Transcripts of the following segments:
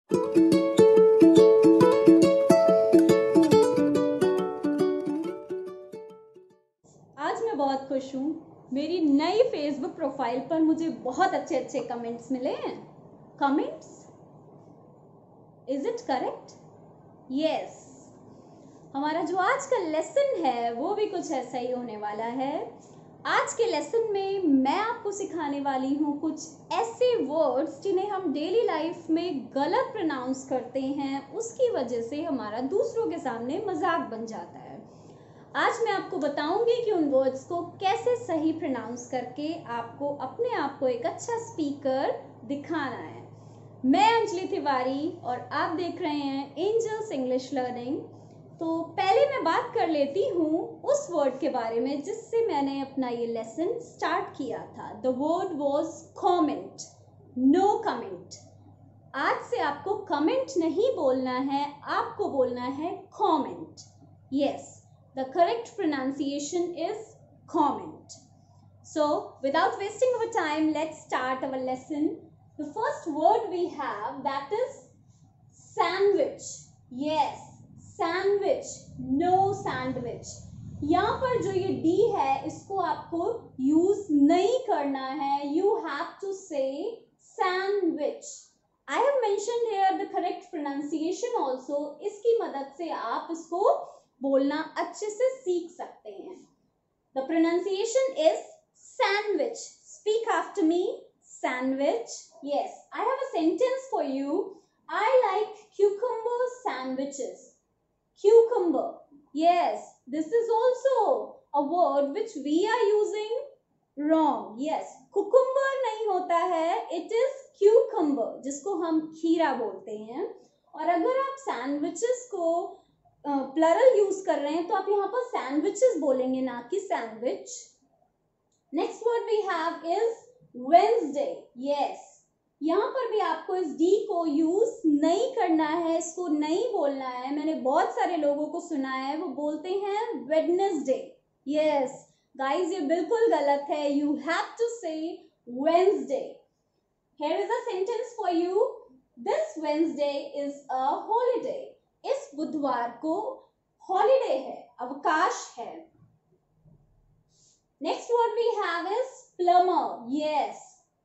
आज मैं बहुत खुश हूँ। मेरी नई फेसबुक प्रोफाइल पर मुझे बहुत अच्छे अच्छे कमेंट्स मिले हैं। Comments, is it correct? Yes. हमारा जो आज का लेसन है वो भी कुछ ऐसा ही होने वाला है। आज के लेसन में मैं आपको सिखाने वाली हूँ कुछ ऐसे वर्ड्स जिन्हें हम डेली लाइफ में गलत प्रोनाउंस करते हैं, उसकी वजह से हमारा दूसरों के सामने मजाक बन जाता है। आज मैं आपको बताऊंगी कि उन वर्ड्स को कैसे सही प्रोनाउंस करके आपको अपने आप को एक अच्छा स्पीकर दिखाना है। मैं अंजलि तिवारी और आप देख रहे हैं एंजल्स इंग्लिश लर्निंग। तो पहले मैं बात कर लेती हूँ उस वर्ड के बारे में जिससे मैंने अपना ये लेसन स्टार्ट किया था। The word was comment, no comment. आज से आपको कमेंट नहीं बोलना है, आपको बोलना है comment. Yes, the correct pronunciation is comment. So without wasting our time, let's start our lesson. The first word we have, that is sandwich. Yes, sandwich, no sandwich. यहाँ पर जो ये D है इसको आपको यूज नहीं करना है. You have to say sandwich. I have mentioned here the correct pronunciation also. इसकी मदद से आप इसको बोलना अच्छे से सीख सकते हैं. The pronunciation is sandwich. Speak after me. Sandwich. Yes, I have a sentence for you. I like cucumber sandwiches. Cucumber. Yes, this is also a word which we are using wrong. Yes, cucumber नहीं होता है. It is cucumber, जिसको हम खीरा बोलते हैं. और अगर आप sandwiches को प्लरल यूज कर रहे हैं तो आप यहाँ पर सैंडविचेस बोलेंगे, ना कि sandwich. Next word we have is Wednesday. Yes, यहाँ पर भी आपको इस डी को यूज नहीं करना है, इसको नहीं बोलना है. मैंने बहुत सारे लोगों को सुना है वो बोलते हैं वेडनेसडे. यस गाइस, ये बिल्कुल गलत है. You have to say Wednesday. Here is a sentence for you. This Wednesday is a holiday. इस बुधवार को हॉलिडे है, अवकाश है. Next word we have is plumber. Yes,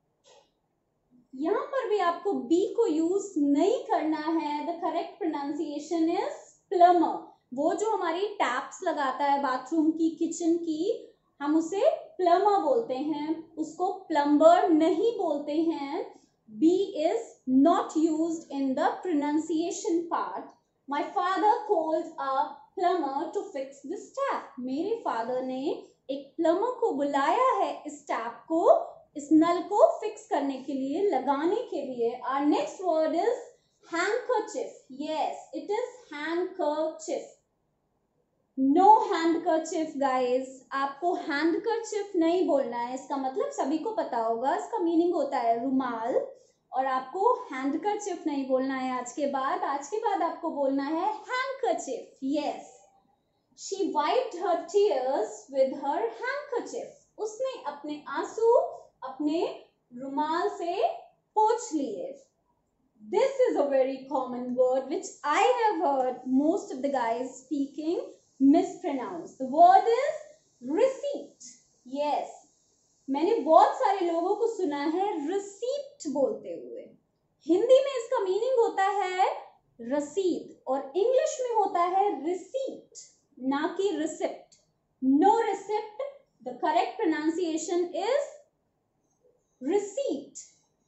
यहां पर भी आपको बी को यूज नहीं करना है. The correct pronunciation is plumber. वो जो हमारी टैप्स लगाता है बाथरूम की, किचन की, हम उसे प्लम्बर बोलते हैं, उसको प्लम्बर नहीं बोलते हैं. B is not used in the pronunciation part. My father called a plumber to fix this tap. मेरे फादर ने एक प्लम्बर को बुलाया है इस टैप को, इस नल को फिक्स करने के लिए, लगाने के लिए. Our next word is handkerchief. Yes, it is handkerchief. No handkerchief guys. आपको handkerchief नहीं बोलना है. इसका मतलब सभी को पता होगा, इसका मीनिंग होता है रुमाल. और आपको हैंडकरचिफ नहीं बोलना है. आज के बाद आपको बोलना है handkerchief. Yes, she wiped her tears with her handkerchief. उसने अपने आंसू अपने रुमाल से पोंछ लिए. This is a very common word which I have heard most of the guys speaking mispronounce. The word is receipt. Yes, मैंने बहुत सारे लोगों को सुना है रिसीप्ट बोलते हुए. हिंदी में इसका मीनिंग होता है रसीद और इंग्लिश में होता है रिसीट, ना कि receipt. No receipt. The correct pronunciation is receipt.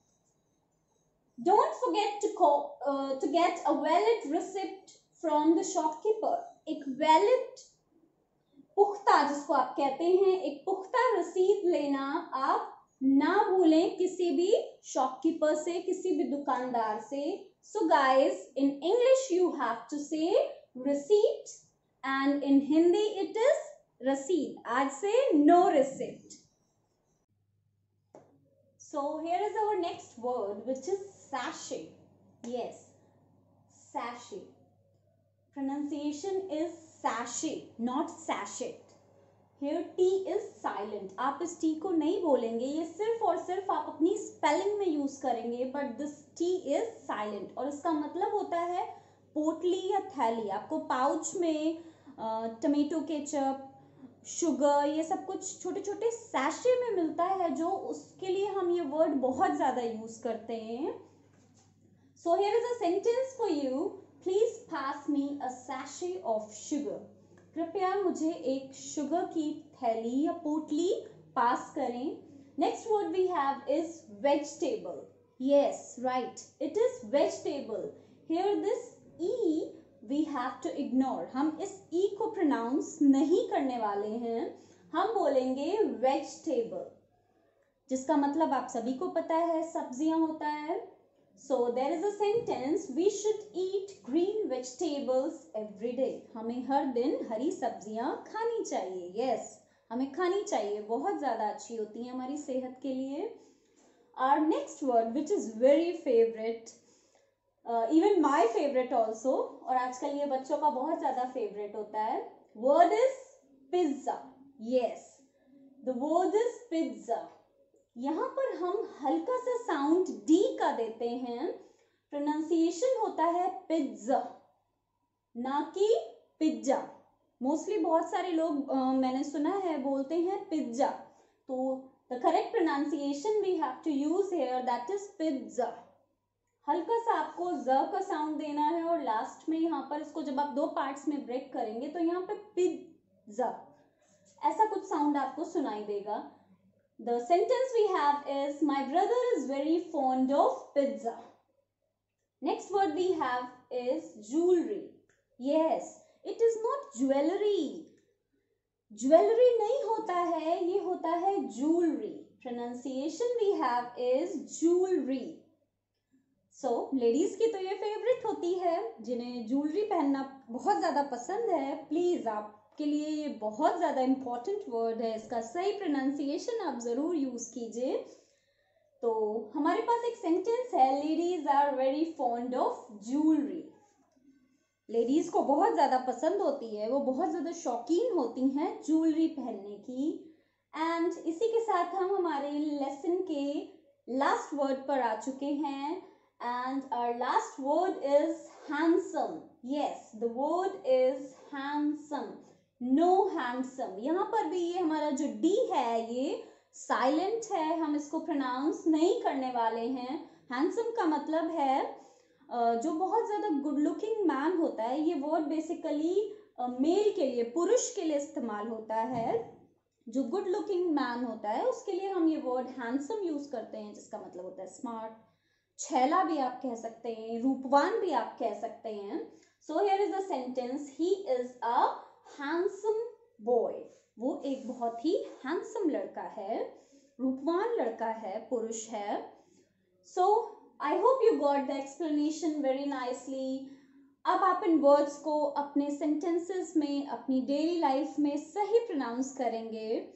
Don't forget to get a valid receipt from the shopkeeper. एक वैलिड, पुख्ता जिसको आप कहते हैं, एक पुख्ता रसीद लेना आप ना भूलें किसी भी शॉपकीपर से, किसी भी दुकानदार से. So guys, in English you have to say receipt and in Hindi it is rasid. आज से no receipt. So here is our next word which is sachet. Yes, sachet. Pronunciation is sachet, not sachet. Here T is silent. आप इस T को नहीं बोलेंगे, ये सिर्फ और सिर्फ आप अपनी स्पेलिंग में यूज करेंगे, but this T is silent और इसका मतलब होता है पोटली या थैली। आपको पाउच में टमेटो केचप, शुगर, ये सब कुछ छोटे छोटे सैशे में मिलता है, जो उसके लिए हम ये वर्ड बहुत ज्यादा यूज करते हैं। So here is a sentence for you, please pass me a sachet of sugar. कृपया मुझे एक शुगर की थैली या पोटली पास करें। Next word we have is vegetable. Yes right, it is vegetable. Here this E we have to ignore. हम इस ई को प्रोनाउंस नहीं करने वाले हैं, हम बोलेंगे वेजिटेबल, जिसका मतलब आप सभी को पता है सब्जियां होता है। So there is a sentence, we should eat green vegetables every day. हमें हर दिन हरी सब्जियां खानी चाहिए। यस, हमें खानी चाहिए, बहुत ज्यादा अच्छी होती है हमारी सेहत के लिए। Our next word which is very favourite, even my favourite also, और आजकल ये बच्चों का बहुत ज्यादा फेवरेट होता है, word is pizza. Yes, the word is pizza. यहाँ पर हम हल्का सा साउंड डी का देते हैं, प्रोनाउंसिएशन होता है पिज्जा, ना कि पिज्जा। मोस्टली बहुत सारे लोग मैंने सुना है बोलते हैं पिज्जा, तो the correct pronunciation we have to use here, that is pizza. हल्का सा आपको ज का साउंड देना है और लास्ट में यहाँ पर इसको जब आप दो पार्ट्स में ब्रेक करेंगे तो यहाँ पे पिज्जा ऐसा कुछ साउंड आपको सुनाई देगा। The sentence we have is, my brother is very fond of pizza. Next word we have is jewelry. Yes, it is not jewelry. Jewelry नहीं होता है, ये होता है jewelry. Pronunciation we have is jewelry. So, ladies की तो ये favourite होती है, जिन्हें ज्वेलरी पहनना बहुत ज़्यादा पसंद है। प्लीज़ आपके लिए ये बहुत ज़्यादा इम्पॉर्टेंट वर्ड है, इसका सही प्रोनाउंसिएशन आप ज़रूर यूज़ कीजिए। तो हमारे पास एक सेंटेंस है, ladies are very fond of jewellery. Ladies को बहुत ज़्यादा पसंद होती है, वो बहुत ज़्यादा शौकीन होती हैं ज्वेलरी पहनने की। एंड इसी के साथ हम हमारे लेसन के लास्ट वर्ड पर आ चुके हैं। And our last word is handsome. Yes, the word is handsome. No handsome. यहाँ पर भी ये हमारा जो D है ये silent है, हम इसको pronounce नहीं करने वाले हैं। Handsome का मतलब है जो बहुत ज़्यादा good looking man होता है। ये word basically मेल के लिए, पुरुष के लिए इस्तेमाल होता है। जो good looking man होता है उसके लिए हम ये word handsome यूज करते हैं, जिसका मतलब होता है smart, छैला भी आप कह सकते हैं, रूपवान भी आप कह सकते हैं। So here is a sentence, he is a handsome boy. वो एक बहुत ही हैंडसम लड़का है, रूपवान लड़का है, पुरुष है। So I hope you got the explanation very nicely. अब आप इन वर्ड्स को अपने सेंटेंसेस में, अपनी डेली लाइफ में सही प्रोनाउंस करेंगे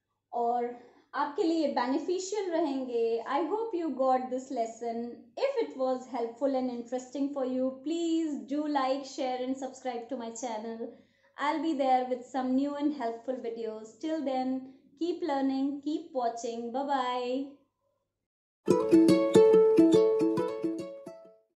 और आपके लिए बेनिफिशियल रहेंगे। I hope you got this lesson. If it was helpful and interesting for you, please do like, share and subscribe to my channel. I'll be there with some new and helpful videos. Till then, keep learning, keep watching. Bye bye.